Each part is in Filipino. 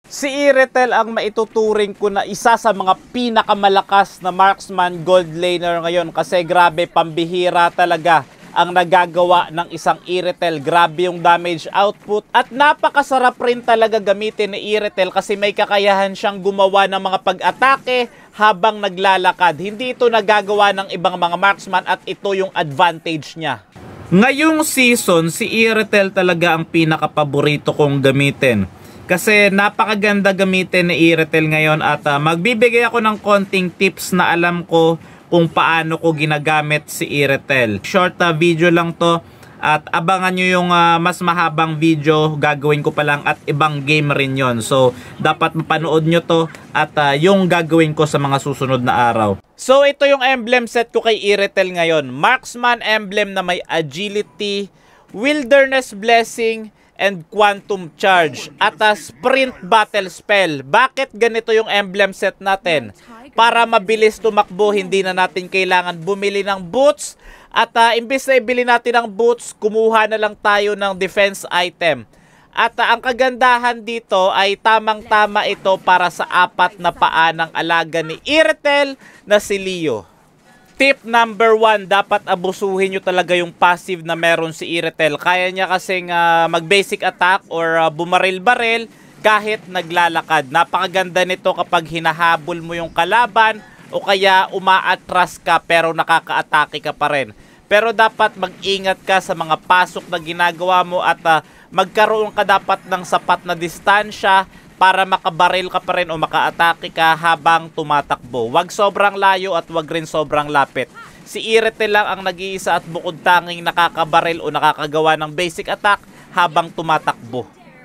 Si Irethel ang maituturing ko na isa sa mga pinakamalakas na marksman gold laner ngayon kasi grabe, pambihira talaga ang nagagawa ng isang Irethel. Grabe yung damage output at napakasarap rin talaga gamitin ni Irethel kasi may kakayahan siyang gumawa ng mga pag-atake habang naglalakad. Hindi ito nagagawa ng ibang mga marksman at ito yung advantage niya. Ngayong season, si Irethel talaga ang pinakapaborito kong gamitin. Kasi napakaganda gamitin ni Irethel ngayon at magbibigay ako ng konting tips na alam ko kung paano ko ginagamit si Irethel. Short video lang to at abangan nyo yung mas mahabang video, gagawin ko pa lang at ibang game rin yon. So dapat mapanood nyo to at yung gagawin ko sa mga susunod na araw. So ito yung emblem set ko kay Irethel ngayon. Marksman emblem na may agility, wilderness blessing, and quantum charge at sprint battle spell. Bakit ganito yung emblem set natin? Para mabilis tumakbo, hindi na natin kailangan bumili ng boots at imbes na ibili natin ng boots, kumuha na lang tayo ng defense item. At ang kagandahan dito ay tamang-tama ito para sa apat na paa ng alaga ni Irethel na si Leo. Tip number 1, dapat abusuhin nyo talaga yung passive na meron si Irethel. Kaya niya kasing mag-basic attack or bumaril-baril kahit naglalakad. Napakaganda nito kapag hinahabol mo yung kalaban o kaya umaatras ka pero nakaka-atake ka pa rin. Pero dapat mag-ingat ka sa mga pasok na ginagawa mo at magkaroon ka dapat ng sapat na distansya para makabaril ka pa rin o maka-atake ka habang tumatakbo. Wag sobrang layo at wag rin sobrang lapit. Si Irethel lang ang nag-iisa at bukod tanging nakakabaril o nakakagawa ng basic attack habang tumatakbo.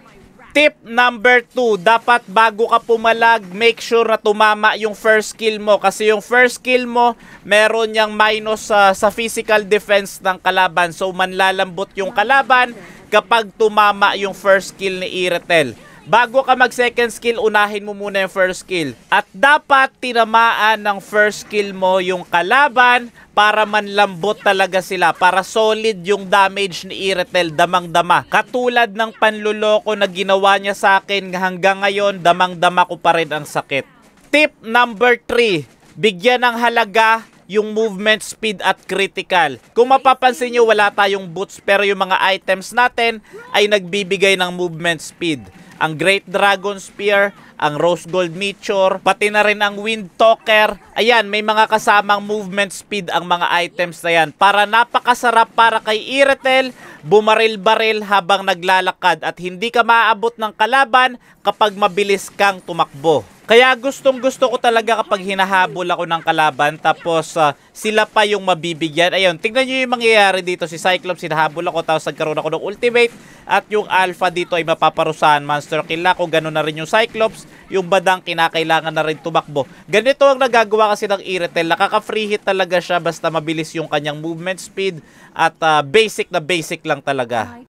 Tip number 2, dapat bago ka pumalag, make sure na tumama yung first skill mo. Kasi yung first skill mo, meron niyang minus sa physical defense ng kalaban. So manlalambot yung kalaban kapag tumama yung first skill ni Irethel. Bago ka mag second skill, unahin mo muna yung first skill. At dapat tinamaan ng first skill mo yung kalaban para manlambot talaga sila. Para solid yung damage ni Irethel, damang-dama. Katulad ng panluloko na ginawa niya sa akin hanggang ngayon, damang-dama ko pa rin ang sakit. Tip number 3, bigyan ng halaga yung movement speed at critical. Kung mapapansin nyo, wala tayong boots pero yung mga items natin ay nagbibigay ng movement speed. Ang Great Dragon Spear, ang Rose Gold Meteor, pati na rin ang Wind Talker. Ayan, may mga kasamang movement speed ang mga items na yan. Para napakasarap para kay Irethel, bumaril-baril habang naglalakad at hindi ka maaabot ng kalaban kapag mabilis kang tumakbo. Kaya gustong-gusto ko talaga kapag hinahabol ako ng kalaban tapos sila pa yung mabibigyan. Ayun, tignan nyo yung mangyayari dito. Si Cyclops, hinahabol ako tapos nagkaroon ako ng ultimate at yung Alpha dito ay mapaparusahan. Monster kill ako, ganoon na rin yung Cyclops. Yung Badang kinakailangan na rin tumakbo. Ganito ang nagagawa kasi ng Irethel. Nakaka-free hit talaga siya basta mabilis yung kanyang movement speed at basic na basic lang talaga.